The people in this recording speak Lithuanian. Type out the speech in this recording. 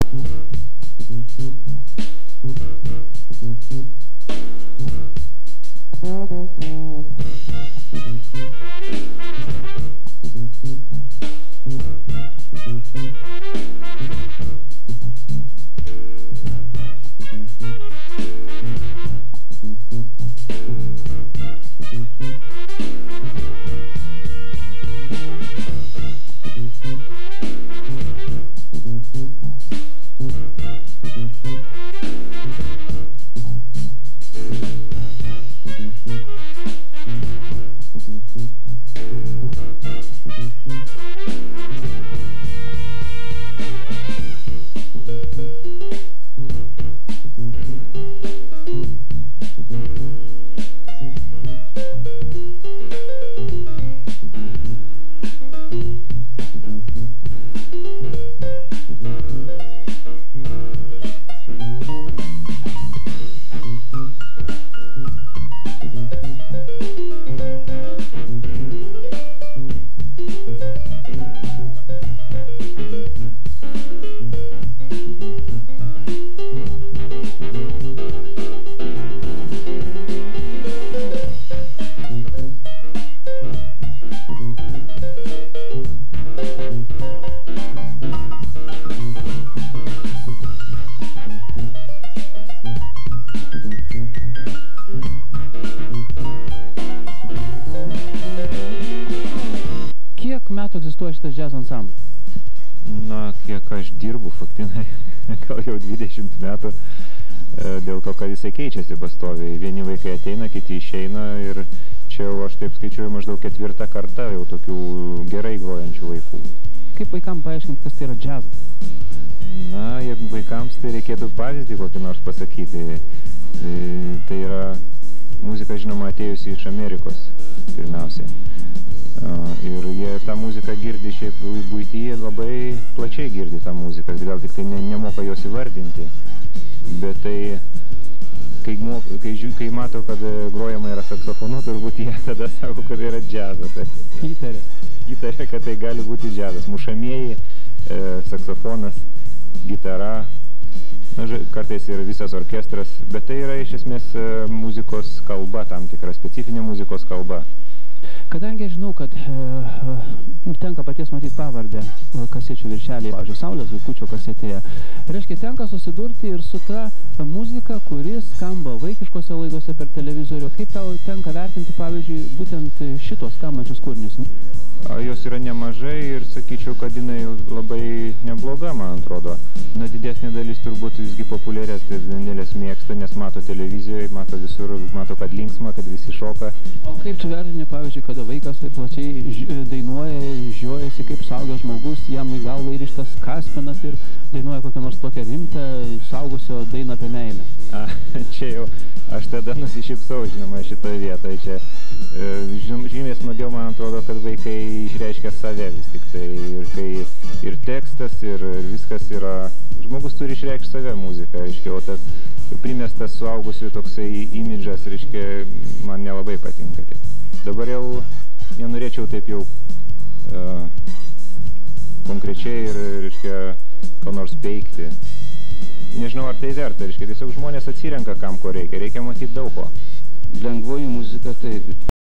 Kiek metų egzistuoja šitas džiazo ansamblis? Na, kiek aš dirbu, faktinai, gal jau 20 metų, dėl to, kad jisai keičiasi pastoviai. Vieni vaikai ateina, kiti išeina ir čia jau aš taip skaičiuoju maždaug 4. kartą jau tokių gerai grojančių vaikų. Kaip vaikams paaiškinti, kas tai yra džiazas? Na, jeigu vaikams tai reikėtų pavyzdį kokį nors pasakyti. Tai yra muzika, žinoma, atėjusi iš Amerikos pirmiausiai. Ir jie tą muziką girdi šiaip buityje, labai plačiai girdi tą muziką, gal tik tai nemoka jos įvardinti. Bet tai, kai mato, kad grojama yra saksofonu, turbūt jie tada sako, kad yra džiazas. Įtarė, kad tai gali būti džiazas. Mušamieji, saksofonas, gitara, kartais ir visas orkestras, bet tai yra iš esmės muzikos kalba, tam tikra specifinė muzikos kalba. Kadangi aš žinau, kad tenka paties matyti pavardę kasečių viršelėje, pavyzdžiui, Saulės Zuikučio kasetėje, reiškia, tenka susidurti ir su ta muzika, kuris skamba vaikiškose laidose per televizorių. Kaip tau tenka vertinti, pavyzdžiui, būtent šitos skambančius kūrinius? Jos yra nemažai ir sakyčiau, kad jinai labai nebloga, man atrodo. Na, didesnė dalis turbūt visgi populiarės dainelės mėgsta, nes mato televizijoje, mato visur, mato, kad linksma, kad visi šoka. O kaip tu vertini, pavyzdžiui, kada vaikas taip plačiai dainuoja, žiojasi kaip suaugęs žmogus, jam į galvą įrištas kaspinas ir dainuoja kokią nors tokią rimtą suaugusio dainą apie meilę? Čia jau aš tada nusišypsau, žinoma, šitoje vietoje. Čia žymiai smagiau, man atrodo, kad vaikai išreiškia save vis tik tai. Ir kai ir tekstas, ir viskas yra... Žmogus turi išreikšti save muziką, reiškia, o tas primestas suaugusių toksai imidžas, reiškia, man nelabai patinka. Dabar jau nenorėčiau taip jau konkrečiai ir, reiškia, ko nors peikti. Nežinau, ar tai verta, reiškia, tiesiog žmonės atsirenka, kam ko reikia. Reikia matyti daug ko. Lengvoji muzika, tai